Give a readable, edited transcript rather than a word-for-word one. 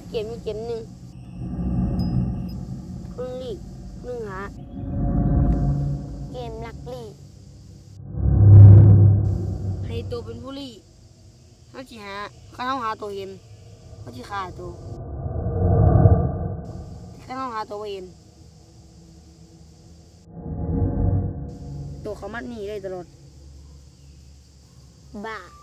เกมมีเกมหนึ่งคุณลีกหนึ่งหาเกมลักลี่ให้ตัวเป็นผู้ลี่เขาจีหาเขาต้องหาตัวเห็นเขาจีฆ่าตัวเขาต้องหาตัวเห็นตัวเขามัดหนีได้ตลอดบ้า